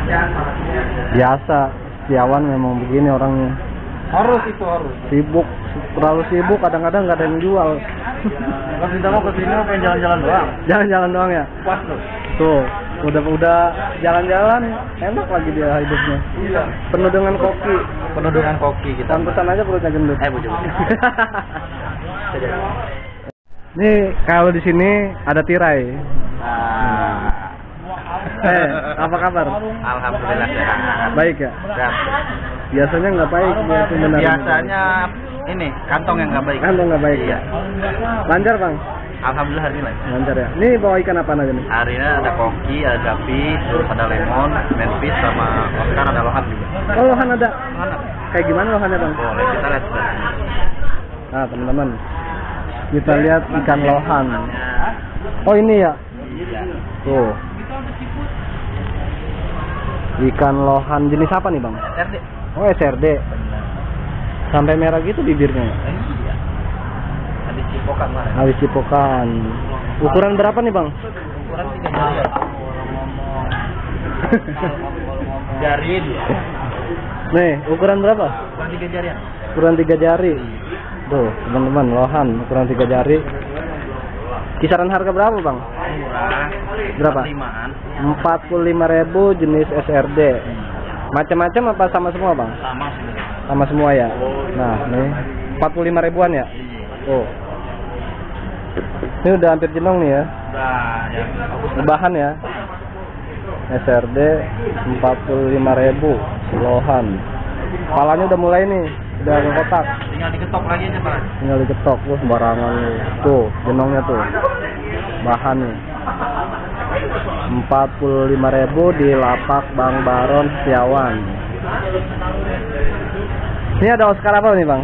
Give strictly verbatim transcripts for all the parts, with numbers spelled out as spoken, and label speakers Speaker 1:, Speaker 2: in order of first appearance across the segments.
Speaker 1: Biasa, Setiawan memang begini orangnya.
Speaker 2: Harus itu harus.
Speaker 1: Sibuk, terlalu sibuk, kadang-kadang nggak ada yang jual.
Speaker 2: Kalau kita mau kesini mau pengen jalan-jalan doang.
Speaker 1: Jalan-jalan doang ya.
Speaker 2: Puas loh.
Speaker 1: Tuh, udah-udah jalan-jalan, enak lagi dia hidupnya.
Speaker 2: Iya.
Speaker 1: Penuh dengan kopi.
Speaker 2: Penuh dengan kopi kita.
Speaker 1: Pantesan aja perutnya gendut.
Speaker 2: Eh, bujur.
Speaker 1: Nih kalau di sini ada tirai.
Speaker 2: Nah.
Speaker 1: Eh, apa kabar?
Speaker 2: Alhamdulillah sehat.
Speaker 1: Baik ya.
Speaker 2: Sehat.
Speaker 1: Biasanya nggak baik dia sebenarnya.
Speaker 2: Biasanya ini kantong yang nggak baik.
Speaker 1: Kantong nggak baik.
Speaker 2: Iya.
Speaker 1: Lancar bang?
Speaker 2: Alhamdulillah hari ini lancar.
Speaker 1: Lancar ya. Ini bawa ikan apa aja nih?
Speaker 2: Hari ini ada koki, ada gapi, terus ada lemon, manfish sama Oscar, ada lohan juga.
Speaker 1: Oh lohan ada.
Speaker 2: Mana?
Speaker 1: Kayak gimana lohannya bang?
Speaker 2: Boleh kita lihat sebentar.
Speaker 1: Nah teman-teman, kita lihat ikan lohan. Oh ini ya.
Speaker 2: Iya.
Speaker 1: Tuh. Ikan lohan jenis apa nih bang?
Speaker 2: S R D.
Speaker 1: Oh S R D. Sampai merah gitu bibirnya.
Speaker 2: Iya. Ada cipokan mana?
Speaker 1: Habis cipokan. Ukuran berapa nih bang?
Speaker 2: Ukuran tiga jari. Jari dia.
Speaker 1: Nih ukuran berapa?
Speaker 2: Ukuran tiga jari.
Speaker 1: Ukuran tiga jari. Tuh teman-teman lohan ukuran tiga jari. Kisaran harga berapa bang?
Speaker 2: Murah.
Speaker 1: Berapa? Empat puluh lima ribu jenis S R D. Macam-macam apa sama semua bang?
Speaker 2: Sama semua.
Speaker 1: Sama semua ya. Nah nih empat puluh lima ribuan ya. Oh. Ini udah hampir jenong nih ya.
Speaker 2: Udah ya.
Speaker 1: Bahan ya. S R D empat puluh lima ribu lohan. Kepalanya udah mulai nih, udah kotak.
Speaker 2: Tinggal diketok lagi aja Pak.
Speaker 1: Tinggal diketok, tuh sembarangan nih. Tuh, jenongnya tuh. Bahan nih. empat puluh lima ribu di lapak Bang Baron Setiawan. Ini ada Oscar apa nih bang?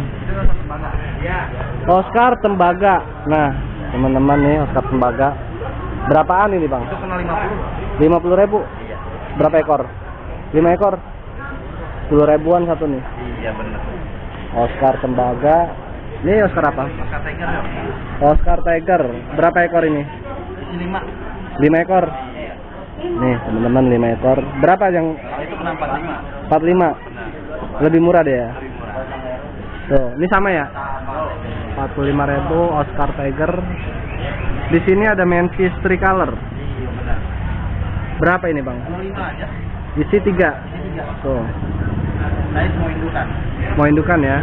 Speaker 1: Oscar tembaga. Nah teman-teman nih Oscar tembaga. Berapaan ini bang?
Speaker 2: Itu kena lima puluh.
Speaker 1: lima puluh ribu.
Speaker 2: Iya.
Speaker 1: Berapa ekor? lima ekor. sepuluh ribuan satu nih.
Speaker 2: Iya benar.
Speaker 1: Oscar tembaga. Ini Oscar apa?
Speaker 2: Oscar Tiger.
Speaker 1: Oscar Tiger. Berapa ekor ini?
Speaker 2: Isi lima.
Speaker 1: lima ekor. Nih teman-teman lima ekor. Berapa yang?
Speaker 2: Kalau itu kena empat puluh lima.
Speaker 1: empat puluh lima. Lebih murah deh ya.
Speaker 2: Lebih murah.
Speaker 1: Tuh, ini sama ya? empat puluh lima ribu Oscar Tiger. Di sini ada manfish tricolor.
Speaker 2: Iya benar.
Speaker 1: Berapa ini, Bang?
Speaker 2: dua puluh lima aja.
Speaker 1: Isi tiga.
Speaker 2: Isi tiga.
Speaker 1: Tuh.
Speaker 2: Saya mau indukan.
Speaker 1: Mau indukan ya?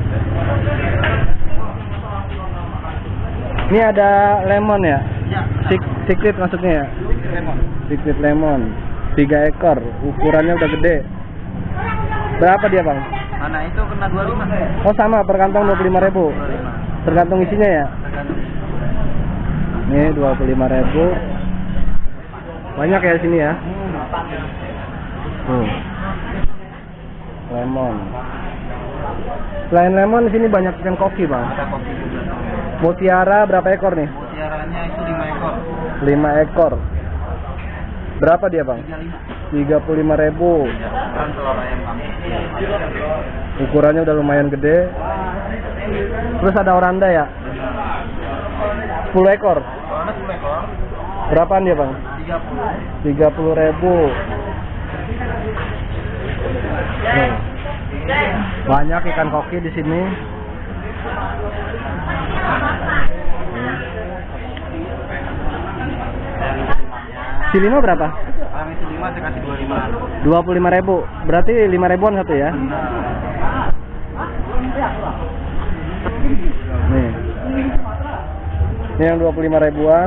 Speaker 1: Ini ada lemon ya?
Speaker 2: Ya.
Speaker 1: Sik- Secret maksudnya ya?
Speaker 2: Lemon.
Speaker 1: Secret lemon. tiga ekor. Ukurannya udah gede. Berapa dia, Bang?
Speaker 2: Mana itu kena dua puluh lima.
Speaker 1: Oh, sama per kantong dua puluh lima ribu.
Speaker 2: dua puluh lima.
Speaker 1: Tergantung isinya ya?
Speaker 2: Tergantung.
Speaker 1: Ini dua puluh lima ribu. Banyak ya sini ya? Hmm. Lemon. Selain lemon di sini banyak ikan koki, Bang.
Speaker 2: Ada kopi juga.
Speaker 1: Mutiara berapa ekor nih?
Speaker 2: Mutiaranya itu lima ekor.
Speaker 1: lima ekor. Berapa dia, Bang?
Speaker 2: tiga puluh lima.
Speaker 1: tiga puluh lima ribu.
Speaker 2: Kan telur ayam kampung.
Speaker 1: Ukurannya udah lumayan gede. Terus ada oranda ya? sepuluh ekor.
Speaker 2: Kalau ada sepuluh ekor,
Speaker 1: Berapaan dia, Bang?
Speaker 2: tiga puluh.
Speaker 1: tiga puluh ribu. Nih. Banyak ikan koki di sini. Silino berapa?
Speaker 2: Ayam isi lima saya kasih dua puluh lima.
Speaker 1: dua puluh lima ribu. Berarti lima ribuan satu ya? Nih. Ini yang dua puluh lima ribuan.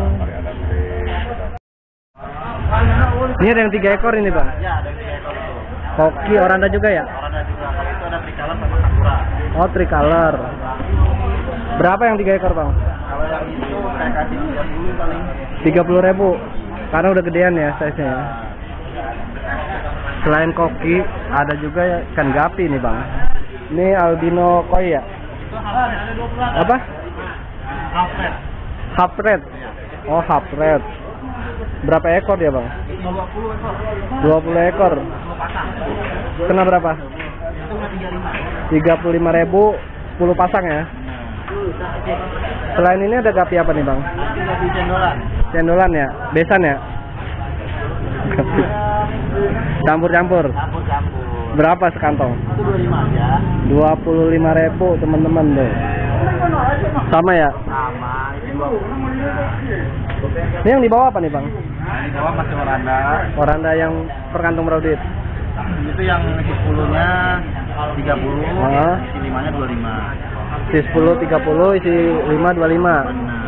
Speaker 1: Ini ada yang tiga ekor ini, Bang.
Speaker 2: Ya, ada tiga ekor itu.
Speaker 1: Koki oranda juga ya?
Speaker 2: Oranda juga. Kalau itu ada tricolor sama sakura.
Speaker 1: Oh, tricolor. Berapa yang tiga ekor, Bang?
Speaker 2: Kalau yang itu saya kasih tiga puluh paling.
Speaker 1: tiga puluh ribu. Karena udah gedean ya size-nya ya. Selain koki, ada juga ya ikan gapi nih, Bang. Ini albino koi ya?
Speaker 2: Itu halal ya, ada dua puluh.
Speaker 1: Apa?
Speaker 2: Half red.
Speaker 1: Half red. Oh, half red. Berapa ekor dia, Bang?
Speaker 2: dua puluh ekor.
Speaker 1: dua puluh ekor.
Speaker 2: sepuluh pasang.
Speaker 1: Kena berapa?
Speaker 2: Itu kena tiga puluh lima.
Speaker 1: tiga puluh lima ribu, sepuluh pasang ya. Selain ini ada gapi apa nih, Bang?
Speaker 2: Gapi cendolan.
Speaker 1: Cendolan ya? Besan ya? Campur-campur.
Speaker 2: Campur-campur.
Speaker 1: Berapa sekantong?
Speaker 2: Itu dua puluh lima aja.
Speaker 1: dua puluh lima ribu teman-teman deh. Sama ya?
Speaker 2: Sama. Itu
Speaker 1: Ini yang di bawah apa nih bang?
Speaker 2: Nah, di bawah masih oranda.
Speaker 1: Oranda yang per kantong berapa duit?
Speaker 2: Itu yang isi sepuluhnya tiga puluh,
Speaker 1: Ah.
Speaker 2: isi limanya dua puluh lima.
Speaker 1: Isi sepuluh tiga puluh, isi lima dua puluh lima.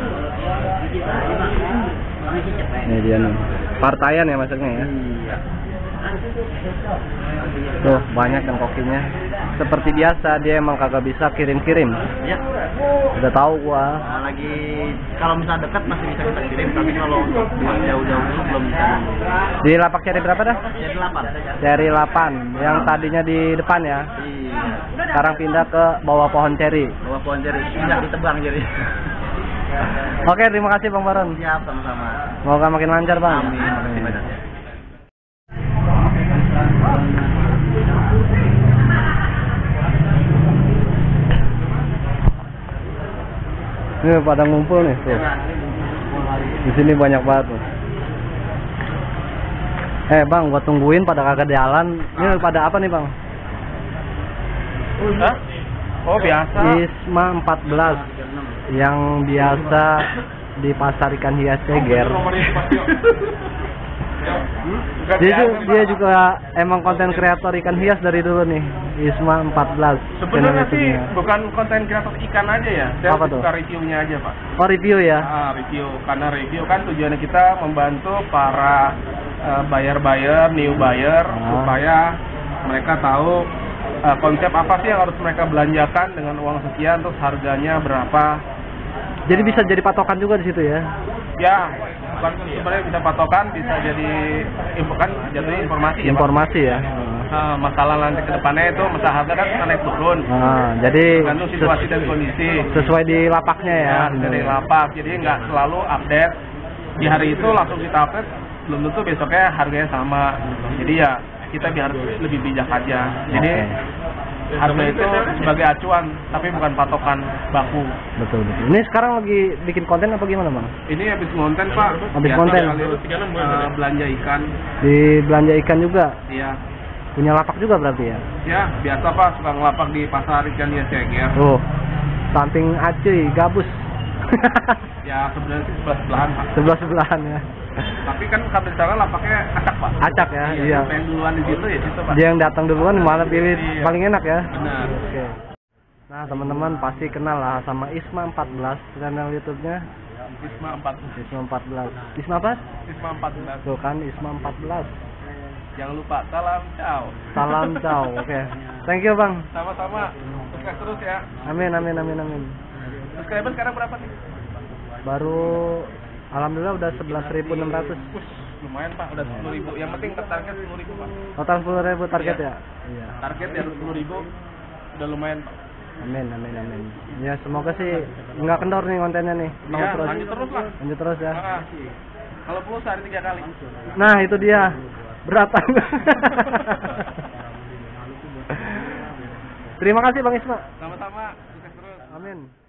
Speaker 1: Ini dia nih. Partaian ya masuknya ya.
Speaker 2: Iya.
Speaker 1: Tuh banyak kan kokinya. Seperti biasa dia emang kagak bisa kirim-kirim.
Speaker 2: Ya.
Speaker 1: Udah tahu gua.
Speaker 2: Nah, lagi kalau misalnya dekat masih bisa kita kirim, tapi kalau untuk yang jauh-jauh dulu belum bisa.
Speaker 1: Di lapak seri berapa dah?
Speaker 2: Jadi delapan.
Speaker 1: Seri delapan. Yang tadinya di depan ya.
Speaker 2: Iya.
Speaker 1: Sekarang pindah ke bawah pohon ceri.
Speaker 2: Bawa pohon jari, tidak ditebang jadi.
Speaker 1: Oke, terima kasih Bang Baron.
Speaker 2: Siap, sama-sama.
Speaker 1: Semoga makin lancar Bang.
Speaker 2: Amin. Makasih banyak.
Speaker 1: Ini pada ngumpul nih tuh. Di sini banyak banget tuh. Eh Bang, gua tungguin pada kagak jalan. Ini pada apa nih Bang?
Speaker 2: Hah? Oh biasa.
Speaker 1: Isma empat belas yang biasa di pasar ikan hias Ceger. Dia, ju- dia juga emang konten kreator ikan hias dari dulu nih. Isma empat belas.
Speaker 3: Sebenarnya
Speaker 1: channel
Speaker 3: sih
Speaker 1: YouTube-nya.
Speaker 3: bukan konten kreator ikan aja ya. Saya
Speaker 1: Apa tuh?
Speaker 3: suka reviewnya aja Pak.
Speaker 1: Oh review ya?
Speaker 3: Ah, review karena review kan tujuannya kita membantu para eh, buyer-buyer, new buyer
Speaker 1: Ah.
Speaker 3: supaya mereka tahu eh, konsep apa sih yang harus mereka belanjakan dengan uang sekian, terus harganya berapa.
Speaker 1: Jadi bisa jadi patokan juga di situ ya?
Speaker 3: Ya, bukan sebenarnya bisa patokan, bisa jadi info kan jadinya informasi ya, Pak.
Speaker 1: Informasi ya.
Speaker 3: Nah, masalah nanti ke depannya itu masalah harga kan akan naik turun.
Speaker 1: Nah, jadi
Speaker 3: Tergantung situasi
Speaker 1: ses-
Speaker 3: dan kondisi.
Speaker 1: sesuai di lapaknya ya.
Speaker 3: Ya, dari lapak, jadi nggak selalu update di hari itu langsung kita update, belum tentu besoknya harganya sama. Jadi ya kita biar lebih bijak aja. Jadi harga itu sebagai acuan, tapi bukan patokan baku.
Speaker 1: Betul betul. Ini sekarang lagi bikin konten apa gimana Bang?
Speaker 3: Ini habis konten Pak.
Speaker 1: Habis
Speaker 3: Biasa
Speaker 1: konten?
Speaker 3: kali, eh, belanja ikan.
Speaker 1: Di belanja ikan juga.
Speaker 3: Iya.
Speaker 1: Punya lapak juga berarti ya?
Speaker 3: Ya biasa Pak, suka ngelapak di pasar ikan ya Ceger.
Speaker 1: Oh, samping acuy, gabus.
Speaker 3: Ya sebenarnya sih sebelah sebelahan Pak.
Speaker 1: Sebelah sebelahan ya.
Speaker 3: Tapi kan sampai sekarang lapaknya acak Pak.
Speaker 1: Acak ya, iya.
Speaker 3: Pengen duluan di situ ya situ Pak.
Speaker 1: Dia yang datang duluan malah pilih
Speaker 3: Iya.
Speaker 1: paling enak ya.
Speaker 3: Benar.
Speaker 1: Oke. Nah teman-teman pasti kenal lah sama Isma empat belas channel YouTube-nya.
Speaker 3: Isma empat belas.
Speaker 1: Isma empat belas. Isma apa?
Speaker 3: Isma empat belas.
Speaker 1: Tuh kan Isma empat belas.
Speaker 3: Jangan lupa salam ciao.
Speaker 1: Salam ciao. Oke. Thank you Bang.
Speaker 3: Sama-sama. Sukses terus ya.
Speaker 1: Amin amin amin amin.
Speaker 3: Subscriber sekarang berapa nih?
Speaker 1: Baru alhamdulillah udah sebelas ribu enam ratus.
Speaker 3: Ush, lumayan Pak, udah sepuluh ribu. Yang penting target sepuluh ribu Pak.
Speaker 1: Total sepuluh ribu target
Speaker 3: Iya.
Speaker 1: ya? Iya.
Speaker 3: Target ya sepuluh ribu. Udah lumayan Pak.
Speaker 1: Amin amin amin. Ya semoga sih nggak kendor nih kontennya nih. Mau
Speaker 3: Ya,
Speaker 1: terus.
Speaker 3: lanjut terus lah.
Speaker 1: Lanjut terus ya.
Speaker 3: Ah, kalau perlu sehari tiga kali.
Speaker 1: Nah itu dia beratan. Terima kasih Bang Isma.
Speaker 3: Sama-sama. Sukses terus.
Speaker 1: Amin.